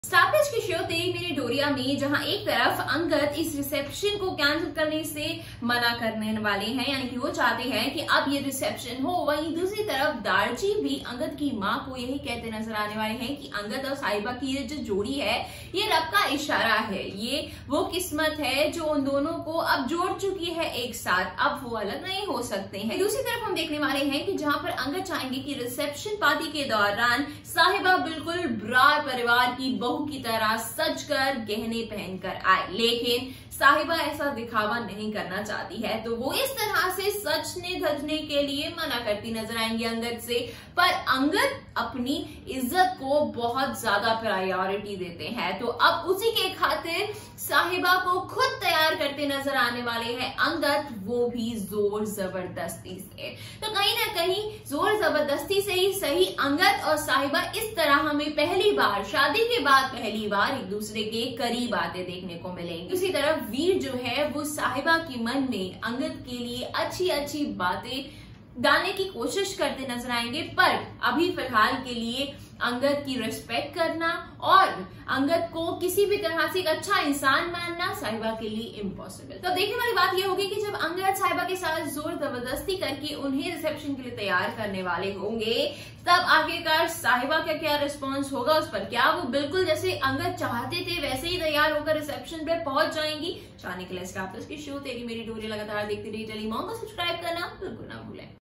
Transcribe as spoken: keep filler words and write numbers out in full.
StarPlus की show तेरी मेरी डोरिया में जहां एक तरफ अंगद इस रिसेप्शन को कैंसिल करने से मना करने वाले हैं, यानी कि वो चाहते हैं कि अब ये रिसेप्शन हो, वहीं दूसरी तरफ दारजी भी अंगद की माँ को यही कहते नजर आने वाले हैं कि अंगद और साहिबा की ये जो जोड़ी है ये रब का इशारा है, ये वो किस्मत है जो उन दोनों को अब जोड़ चुकी है एक साथ, अब वो अलग नहीं हो सकते हैं। दूसरी तरफ हम देखने वाले हैं कि जहां पर अंगद चाहेंगे कि रिसेप्शन पार्टी के दौरान साहिबा बिल्कुल ब्रार परिवार की बहू की तरह सजकर गहने पहनकर आए, लेकिन साहिबा ऐसा दिखावा नहीं करना चाहती है, तो वो इस तरह से सजने धजने के लिए मना करती नजर आएंगी अंगद से। पर अंगद अपनी इज्जत को बहुत ज्यादा प्रायोरिटी देते हैं, तो अब उसी के खातिर साहिबा को खुद तैयार करते नजर आने वाले हैं अंगद, वो भी जोर जबरदस्ती से। तो कहीं ना कहीं जोर जबरदस्ती से ही सही, अंगद और साहिबा इस तरह हमें पहली बार, शादी के बाद पहली बार एक दूसरे के करीब आते देखने को मिलेंगे। दूसरी तरफ वीर जो है वो साहिबा के मन में अंगद के लिए अच्छी अच्छी बातें डालने की कोशिश करते नजर आएंगे, पर अभी फिलहाल के लिए अंगद की रिस्पेक्ट करना और अंगद को किसी भी तरह से एक अच्छा इंसान मानना साहिबा के लिए इम्पॉसिबल। तो देखने वाली बात यह होगी कि जब अंगद साहिबा के साथ जोर जबरदस्ती करके उन्हें रिसेप्शन के लिए तैयार करने वाले होंगे, तब आखिरकार साहिबा का क्या रिस्पॉन्स होगा उस पर। क्या वो बिल्कुल जैसे अंगद चाहते थे वैसे ही तैयार होकर रिसेप्शन पे पहुंच जाएंगी? जानने के लिए स्टारप्लस की शो तेरी मेरी डोरी लगातार देखते रहिए। टेलीमॉम को सब्सक्राइब करना बिल्कुल ना भूलें।